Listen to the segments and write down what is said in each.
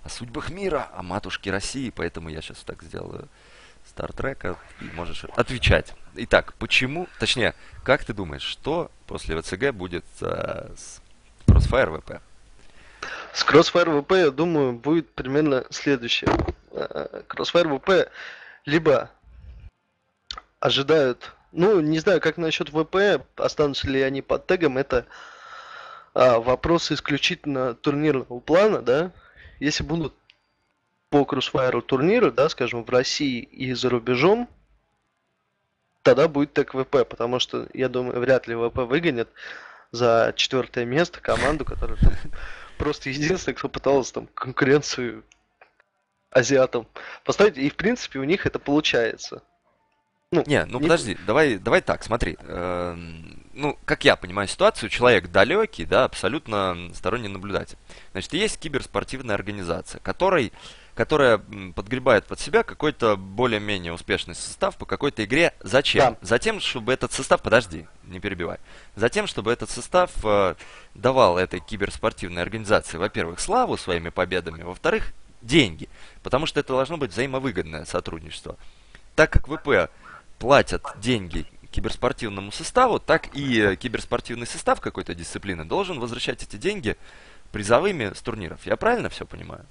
о судьбах мира, о матушке России, поэтому я сейчас так сделаю Стартрека, и можешь отвечать. Итак, почему, точнее, как ты думаешь, что после ВЦГ будет с Crossfire VP? С Crossfire VP, я думаю, будет примерно следующее. Crossfire VP либо ожидают, ну, не знаю, как насчет ВП, останутся ли они под тегом, это вопрос исключительно турнирного плана, да. Если будут по Crossfire турниры, да, скажем, в России и за рубежом, тогда будет тег ВП, потому что, я думаю, вряд ли ВП выгонят за четвертое место команду, которая там просто единственная, кто пытался там конкуренцию азиатам поставить, и в принципе у них это получается. Ну, Не, ну не... подожди, давай так, смотри. Ну, как я понимаю ситуацию, человек далекий, да, абсолютно сторонний наблюдатель. Значит, есть киберспортивная организация, которая подгребает под себя какой-то более-менее успешный состав по какой-то игре. Зачем? Да. Затем, чтобы этот состав, подожди, не перебивай. Затем, чтобы этот состав давал этой киберспортивной организации, во-первых, славу своими победами, во-вторых, деньги. Потому что это должно быть взаимовыгодное сотрудничество. Так как ВП платят деньги киберспортивному составу, так и киберспортивный состав какой-то дисциплины должен возвращать эти деньги призовыми с турниров. Я правильно все понимаю?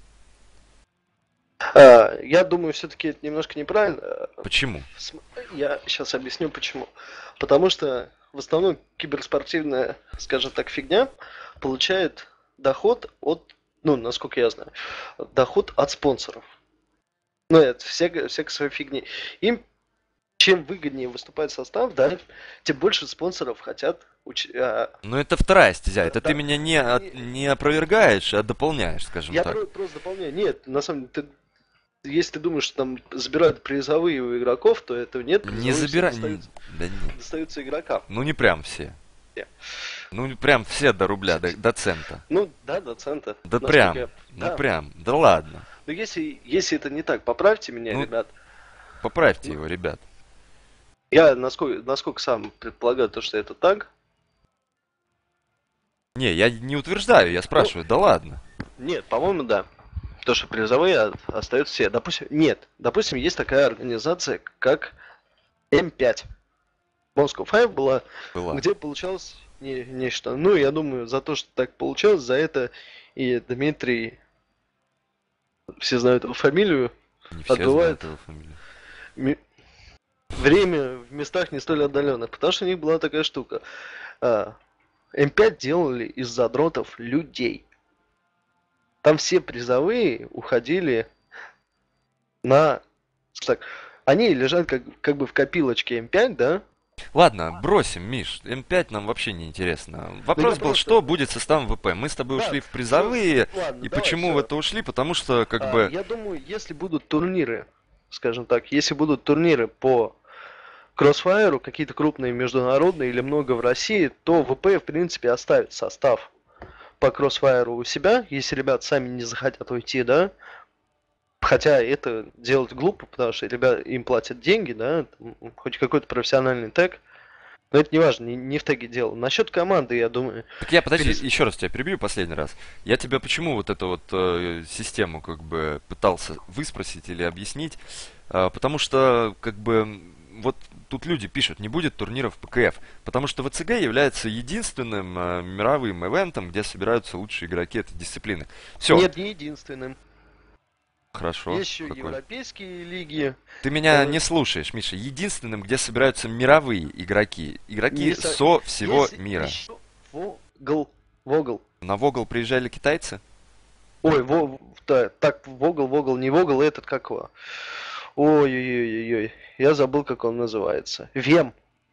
Я думаю, все-таки это немножко неправильно. Почему? Я сейчас объясню почему. Потому что в основном киберспортивная, скажем так, фигня получает доход от, ну, насколько я знаю, доход от спонсоров. Ну, это всякой своей фигни. Им чем выгоднее выступает состав, да, тем больше спонсоров хотят Ну, это вторая стезя. Это ты да. меня не опровергаешь, а дополняешь, скажем Я так. просто дополняю. Нет, на самом деле, если ты думаешь, что там забирают призовые у игроков, то этого нет, Не призовые все забирай... Да не. достаются игрокам. Ну, не прям все. Ну, не прям все до рубля, до цента. Ну, да, до цента. Да Насколько прям. я... Ну, Да. прям. Да ладно. Но если это не так, поправьте меня, Ну, ребят. поправьте Ну, его, ребят. я насколько сам предполагаю, то, что это так. Не, я не утверждаю, я Ну, спрашиваю. Да ладно. нет, по-моему, да. То, что призовые остаются все. Допустим, нет. Допустим, есть такая организация, как М5. Moscow Five была, Была. где получалось нечто. Ну, я думаю, за то, что так получалось, за это и Дмитрий, все знают его фамилию, Не все знают отбывает его фамилию. ми- время в местах не столь отдаленных. Потому что у них была такая штука. А, М5 делали из задротов людей. Там все призовые уходили на... Так, они лежат как бы в копилочке М5, да? Ладно, бросим, Миш. М5 нам вообще не интересно. Но я Вопрос был, просто... что будет с составом ВП. Мы с тобой Да, ушли в все, призовые. ладно, И давай, почему в все. это ушли? Потому что, как бы, Я думаю, если будут турниры, скажем так, если будут турниры по Crossfire, какие-то крупные международные или много в России, то ВП, в принципе, оставит состав по Crossfire у себя, если ребят сами не захотят уйти, да. Хотя это делать глупо, потому что ребят им платят деньги, да, хоть какой-то профессиональный тег. Но это не важно, не в теге дело. Насчет команды, я думаю, так я, подожди, перес... еще раз тебя перебью последний раз. Я тебя почему вот эту вот систему как бы пытался выспросить или объяснить? Потому что, как бы, вот тут люди пишут, не будет турниров ПКФ. Потому что ВЦГ является единственным мировым ивентом, где собираются лучшие игроки этой дисциплины. Все, Нет, не единственным. хорошо. Есть еще Какой? европейские лиги. Ты меня э, не слушаешь, Миша. Единственным, где собираются мировые игроки. Не Игроки со... со всего Есть мира. еще Вогл. Вогл. На Вогл приезжали китайцы? Ой, да, так, Вогл, не Вогл, этот как его? Ой-ой-ой-ой, я забыл, как он называется. Вем.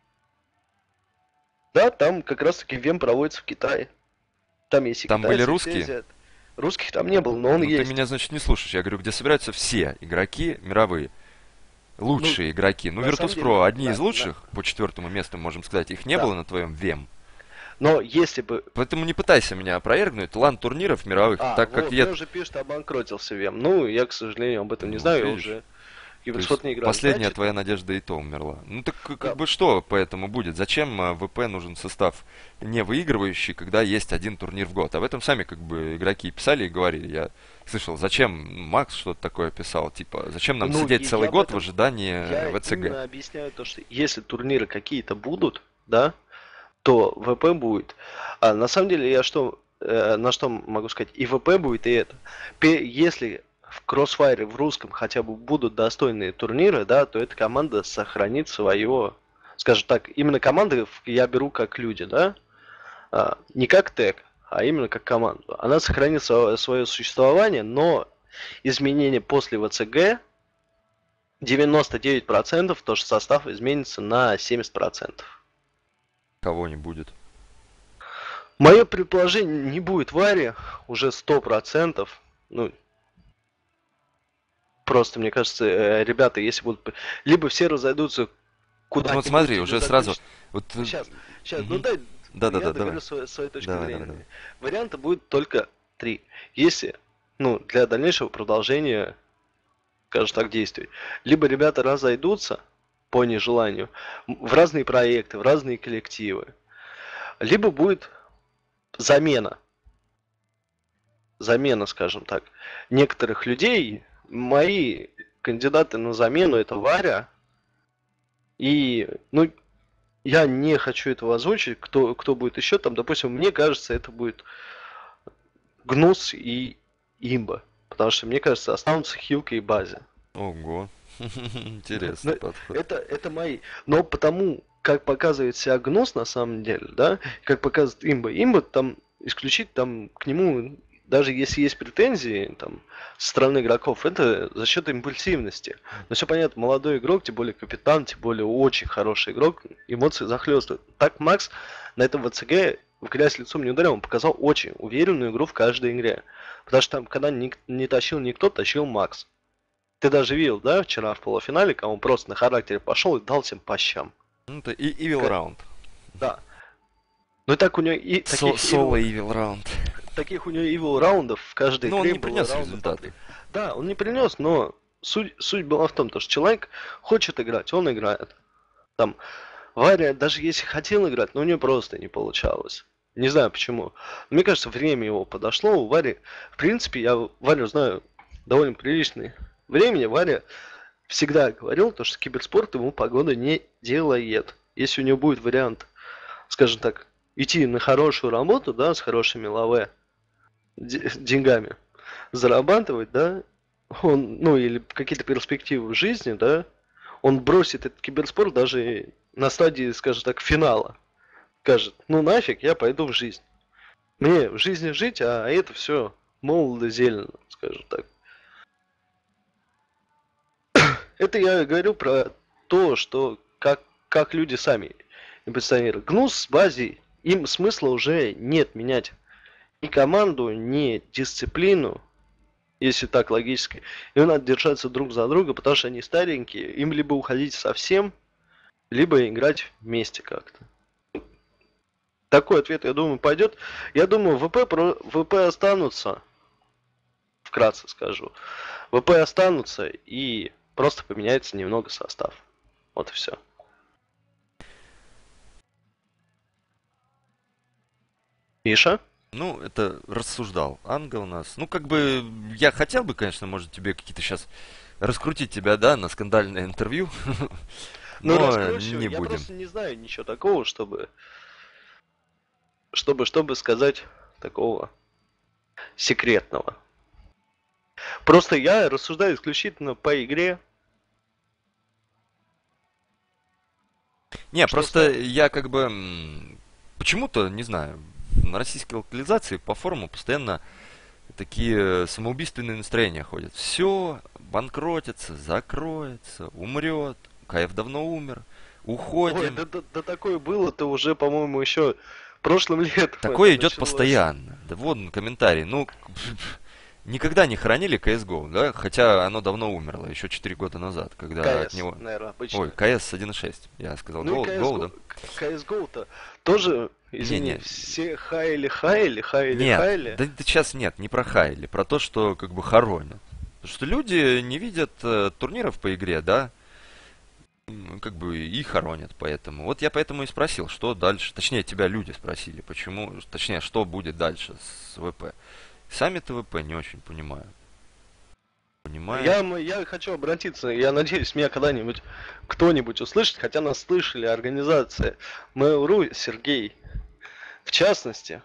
Да, там как раз таки Вем проводится в Китае. Там есть и Там были китайцы, и все русские? азиаты. Русских там не было, но он Ну ты есть. меня, значит, не слушаешь. Я говорю, где собираются все игроки мировые. Ну, Лучшие игроки. Ну, на самом деле, Virtus.pro одни из да, лучших, по четвертому месту, можем сказать. Их не да. было на твоем ВЕМ. Но если бы... Поэтому не пытайся меня опровергнуть. Лан турниров мировых, так как Вот, мне уже пишут, обанкротился Вем. Ну, я, к сожалению, об этом не вот знаю, видишь. И То вот есть не играют. последняя Значит, твоя надежда и то умерла. Ну так как да, бы что поэтому будет? Зачем ВП нужен состав не выигрывающий, когда есть один турнир в год? Об этом сами как бы игроки писали и говорили. Я слышал, зачем Макс что-то такое писал, типа, зачем нам ну, сидеть и целый я в год в этом, ожидании я ВЦГ? именно объясняю то, что если турниры какие-то будут, да, то ВП будет. А на самом деле я что, на что могу сказать, и ВП будет, и это. Если в Crossfire в русском хотя бы будут достойные турниры, да, то эта команда сохранит свое, скажем так, именно команды я беру как люди, да, не как тег, а именно как команду. Она сохранит свое существование, но изменения после ВЦГ 99% то, что состав изменится на 70%. Кого не будет. Мое предположение, не будет Вари уже 100%. Ну, просто, мне кажется, ребята, если будут... Либо все разойдутся Ну вот куда-нибудь, смотри, или уже сразу... закончат... Вот, Сейчас, ну мгм. дай, я Да-да-да, давай. договорю свою точку Давай, давай, давай. зрения. Варианта будет только три. Если, ну, для дальнейшего продолжения, скажем так, действий. Либо ребята разойдутся по нежеланию в разные проекты, в разные коллективы. Либо будет замена. Замена, скажем так, некоторых людей. Мои кандидаты на замену это Варя. И, ну, я не хочу этого озвучить, кто будет еще там. Допустим, мне кажется, это будет Гнус и Имба. Потому что, мне кажется, останутся Хилка и Базя. Ого. Но Интересный подход. это мои. Но потому, как показывает себя Гнус на самом деле, да, как показывает Имба там исключить там к нему, даже если есть претензии там со стороны игроков, это за счет импульсивности. Но все понятно, молодой игрок, тем более капитан, тем более очень хороший игрок, эмоции захлестывают. Так Макс на этом ВЦГ в грязь лицом не ударил, он показал очень уверенную игру в каждой игре. Потому что там, когда не тащил никто, тащил Макс. Ты даже видел, да, вчера в полуфинале, кому он просто на характере пошел и дал всем по щам. Ну, это и Evil Round. Да. Ну и так у него и Соло Evil Round. таких у него evil раундов в каждой Но он игре не было принес раундов по результаты. 3. Да, он не принес, но суть была в том, что человек хочет играть, он играет. Там Варя, даже если хотел играть, но у него просто не получалось. Не знаю почему. Мне кажется, время его подошло. У Вари, в принципе, я Варю знаю довольно приличное времени. Варя всегда говорил, то, что киберспорт ему погода не делает. Если у него будет вариант, скажем так, идти на хорошую работу, да, с хорошими лаве, деньгами, зарабатывать, да, он, ну, или какие-то перспективы в жизни, да, он бросит этот киберспорт даже на стадии, скажем так, финала. Скажет, ну нафиг, я пойду в жизнь. Мне в жизни жить, а это все молодо зелено, скажем так. Это я говорю про то, что как люди сами позиционируют. Гнус с базой, им смысла уже нет менять ни команду, ни дисциплину, если так логически. Им надо держаться друг за друга, потому что они старенькие. Им либо уходить совсем, либо играть вместе как-то. Такой ответ, я думаю, пойдет. Я думаю, ВП останутся, вкратце скажу. ВП останутся и просто поменяется немного состав. Вот и все. Миша? Ну, это рассуждал Анга у нас. Ну, как бы, я хотел бы, конечно, может, тебе какие-то сейчас раскрутить тебя, да, на скандальное интервью, Ну, но раскрою все. не Я будем. просто не знаю ничего такого, чтобы сказать такого секретного. Просто я рассуждаю исключительно по игре. Не, Что просто ставить? я как бы почему-то, не знаю, на российской локализации по форуму постоянно такие самоубийственные настроения ходят. Все, банкротится, закроется, умрет. КФ давно умер. Ой, Уходим. да такое было-то уже, по-моему, еще прошлым летом это Такое идет началось. постоянно. Да вот он комментарий. Ну, никогда не хоронили CSGO, да? Хотя оно давно умерло, еще 4 года назад, когда от КС, него... наверное, Ой, обычно. КС 1.6. Я сказал Ну и Go, да? CSGO-то тоже, извини, Не-не, все хаяли, нет, хаяли. да сейчас нет, не про Хайли, про то, что как бы хоронят. Потому что люди не видят турниров по игре, да, как бы и хоронят поэтому. Вот я поэтому и спросил, что дальше. Точнее, тебя люди спросили, почему, точнее, что будет дальше с ВП. Сами-то ВП не очень понимаю. Я хочу обратиться, я надеюсь, меня когда-нибудь кто-нибудь услышит, хотя нас слышали организация Mail.ru, Сергей. В частности,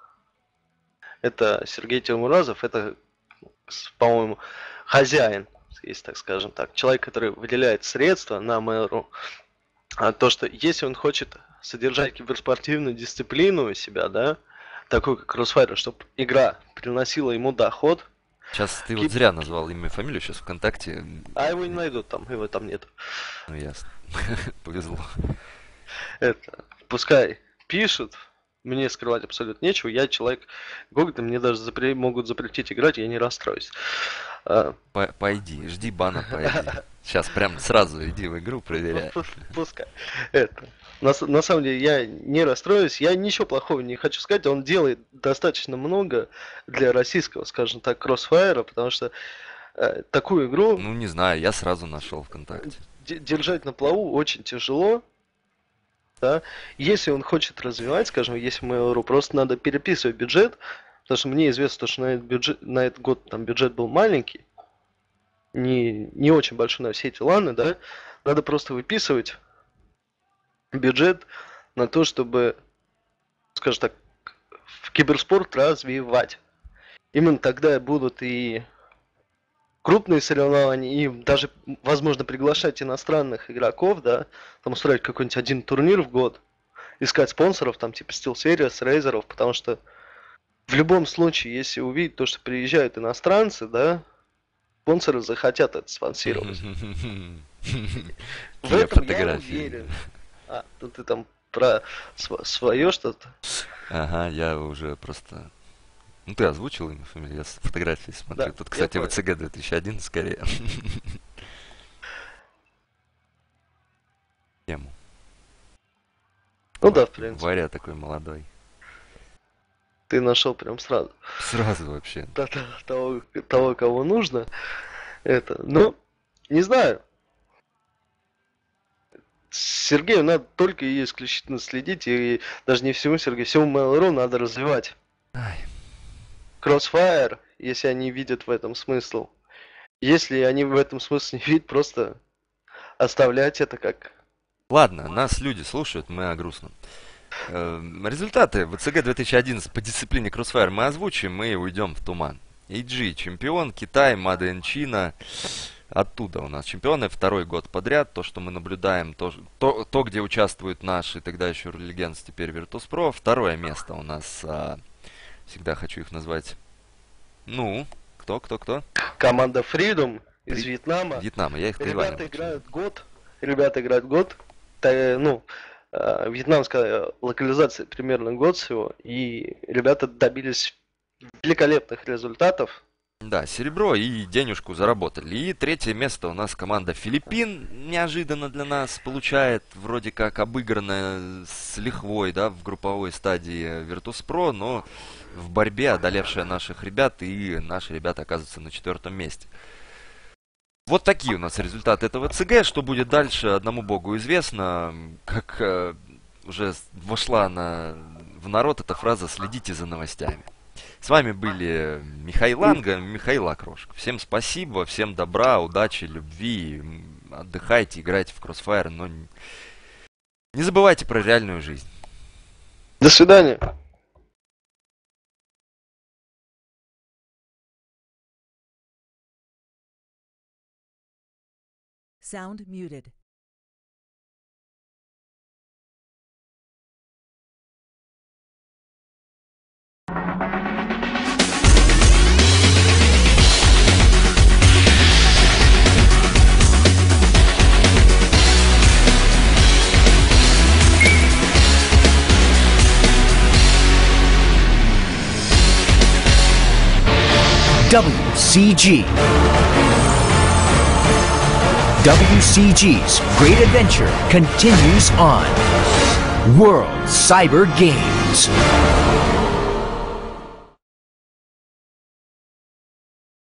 это Сергей Тимуразов, это, по-моему, хозяин, если так скажем так, человек, который выделяет средства на Mail.ru. А то, что если он хочет содержать киберспортивную дисциплину у себя, да, такую как Crossfire, чтобы игра приносила ему доход. Сейчас ты вот зря назвал имя и фамилию, сейчас ВКонтакте. А его не найдут там, его там нет. Ну ясно. Повезло. Это, пускай пишут, мне скрывать абсолютно нечего, я человек Гогда, мне даже могут запретить играть, я не расстроюсь. Пойди, жди бана, пойди. Сейчас прям сразу иди в игру, проверяй. Пускай. Это. На самом деле я не расстроюсь, я ничего плохого не хочу сказать, он делает достаточно много для российского, скажем так, Crossfire, потому что такую игру... Ну не знаю, я сразу нашел ВКонтакте. Держать на плаву очень тяжело. Да? Если он хочет развивать, скажем, если Mail.ru, просто надо переписывать бюджет, потому что мне известно, что на этот год там бюджет был маленький, не очень большой на все эти ланы, да, надо просто выписывать бюджет на то, чтобы, скажем так, в киберспорт развивать. Именно тогда будут и крупные соревнования, и даже, возможно, приглашать иностранных игроков, да, там устроить какой-нибудь один турнир в год, искать спонсоров, там, типа SteelSeries, Razer'ов, потому что в любом случае, если увидеть то, что приезжают иностранцы, да, спонсоры захотят это спонсировать. В этом я уверен. А, ну ты там про свое что-то? Ага, я уже просто... Ну ты озвучил имя, фамилию, я с фотографии смотрю. Да, тут, кстати, ВЦГ 2001 скорее. Тему. Ну да, в принципе. Варя такой молодой. Ты нашел прям сразу. Сразу вообще. Того, кого нужно. Это, ну, не знаю. Сергею надо только и исключительно следить, и даже не всему Сергею, всему Mail.ru надо развивать. Ай. Crossfire, если они видят в этом смысл. Если они в этом смысле не видят, просто оставлять это как... Ладно, нас люди слушают, мы о грустном. Результаты ВЦГ 2011 по дисциплине Crossfire мы озвучим и уйдем в туман. EG чемпион, Китай, Made in China. Оттуда у нас чемпионы второй год подряд. То, что мы наблюдаем, то где участвуют наши тогда еще Rule Legends, теперь Virtus.pro. Второе место у нас, всегда хочу их назвать. Ну, кто? Команда Freedom из Вьетнама. Я их Тайванем. Ребята играют год. Вьетнамская локализация примерно год всего. И ребята добились великолепных результатов. Да, серебро и денежку заработали. И третье место у нас команда Филиппин. Неожиданно для нас получает, вроде как обыгранная с лихвой, да, в групповой стадии Virtus.pro, но в борьбе одолевшая наших ребят, и наши ребята оказываются на 4-м месте. Вот такие у нас результаты этого ЦГ. Что будет дальше, одному богу известно. Как уже вошла в народ эта фраза «следите за новостями». С вами были Михаил Ланга, Михаил Окрошко. Всем спасибо, всем добра, удачи, любви. Отдыхайте, играйте в Crossfire, но не забывайте про реальную жизнь. До свидания. Sound muted. WCG. WCG's great adventure continues on. World Cyber Games.